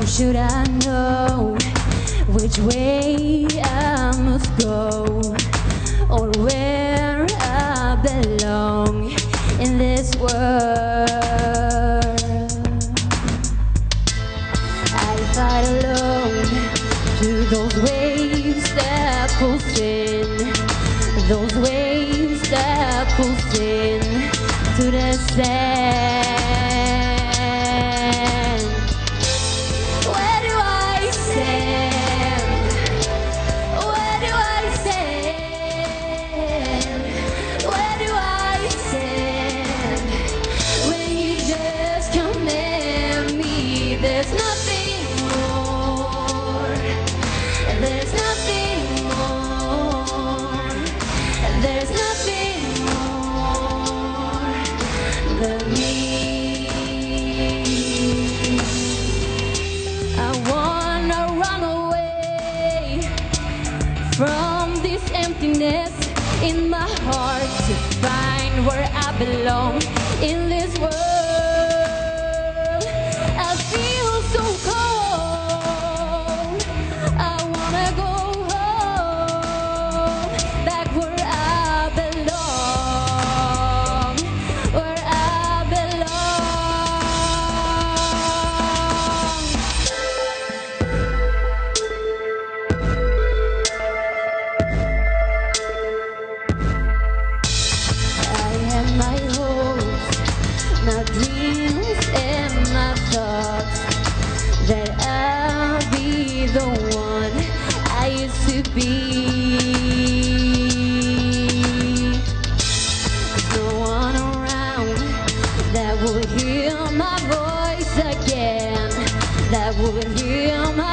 should I know which way I must go, or where I belong in this world? I fight alone through those waves that pulse in, those waves that pulse in to the sand. Where do I stand? Where do I stand? Where do I stand when you just come at me? There's nothing more. There's nothing more. There's nothing more than me. I wanna run away from this emptiness in my heart to find where I belong in this world. I feel so cold. I wanna go home, back where I belong, where I belong. I have my hopes, my dreams and my thoughts, that I'll be the one I used to be. There's no one around that would hear my voice again, that would hear my